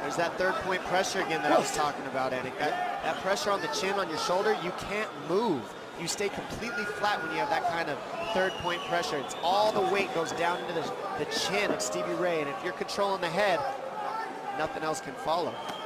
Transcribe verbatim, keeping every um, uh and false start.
There's that third point pressure again that I was talking about, Eddie. That, that pressure on the chin, on your shoulder, you can't move. You stay completely flat when you have that kind of third point pressure. It's all the weight goes down into the, the chin of Stevie Ray, and if you're controlling the head, nothing else can follow.